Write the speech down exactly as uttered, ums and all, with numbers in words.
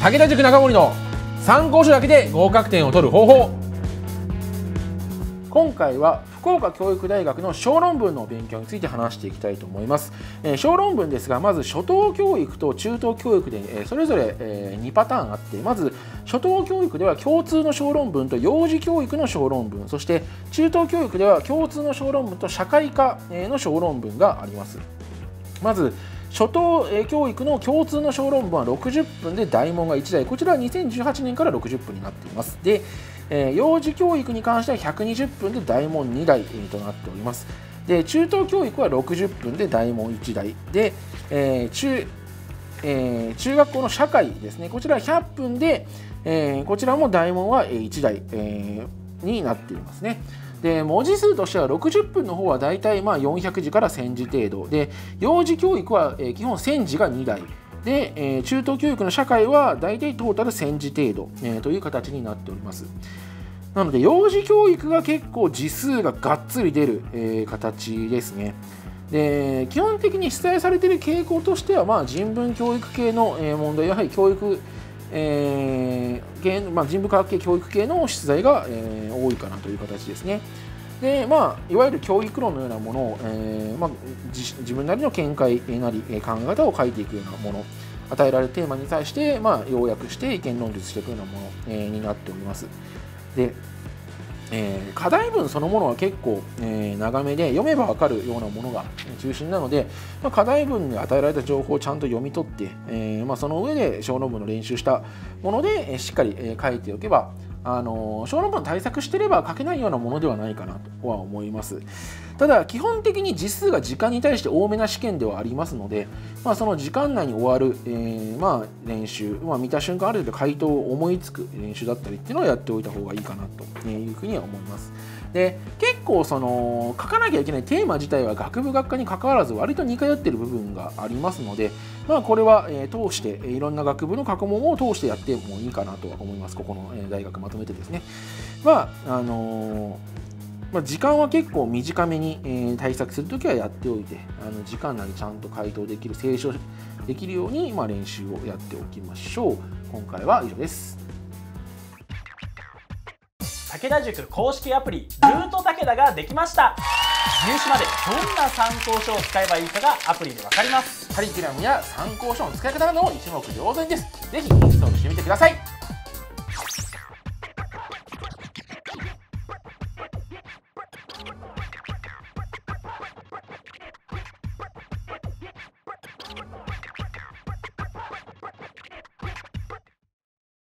武田塾中森の参考書だけで合格点を取る方法。今回は福岡教育大学の小論文の勉強について話していきたいと思います。えー、小論文ですが、まず初等教育と中等教育で、えー、それぞれ、えー、にパターンあって、まず初等教育では共通の小論文と幼児教育の小論文、そして中等教育では共通の小論文と社会科の小論文があります。まず初等教育の共通の小論文はろくじゅっぷんで大問がいちだい、こちらはにせんじゅうはちねんからろくじゅっぷんになっています。で、えー、幼児教育に関してはひゃくにじゅっぷんで大問にだい、えー、となっております。で、中等教育はろくじゅっぷんで大問いちだいで、えー 中えー、中学校の社会ですね、こちらはひゃっぷんで、えー、こちらも大問はいちだい、えー、になっていますね。で、文字数としてはろくじゅっぷんの方はだいたいまあよんひゃくじからせんじ程度で、幼児教育は、えー、基本せんじがにだいで、えー、中等教育の社会はだいたいトータルせんじ程度、えー、という形になっております。なので幼児教育が結構字数ががっつり出る、えー、形ですね。で、基本的に出題されている傾向としては、まあ、人文教育系の、えー、問題、やはり教育えー系まあ、人文科学系教育系の出題が、えー、多いかなという形ですね。で、まあ、いわゆる教育論のようなものを、えーまあ、自, 自分なりの見解なり考え方を書いていくようなもの、与えられるテーマに対して、まあ、要約して意見論述していくようなもの、えー、になっております。で、えー、課題文そのものは結構、えー、長めで読めば分かるようなものが中心なので、まあ、課題文に与えられた情報をちゃんと読み取って、えーまあ、その上で小論文の練習したもので、えー、しっかり、えー、書いておけば、あのー、小論文対策してれば書けないようなものではないかなとは思います。ただ基本的に字数が時間に対して多めな試験ではありますので、まあ、その時間内に終わる、えーまあ、練習、まあ、見た瞬間ある程度回答を思いつく練習だったりっていうのをやっておいた方がいいかなというふうには思います。で、結構その書かなきゃいけないテーマ自体は学部学科に関わらず割と似通っている部分がありますので、まあ、これは、えー、通していろんな学部の過去問を通してやってもいいかなとは思います。ここの、えー、大学まとめてですね。まああのーまあ、時間は結構短めに、えー、対策するときはやっておいて、あの時間内にちゃんと回答できる、清書できるように、まあ、練習をやっておきましょう。今回は以上です。 武田塾公式アプリルート武田ができました。入試までどんな参考書を使えばいいかがアプリで分かります。 カリキュラムや参考書の使い方なども一目瞭然です。ぜひインストールしてみてください。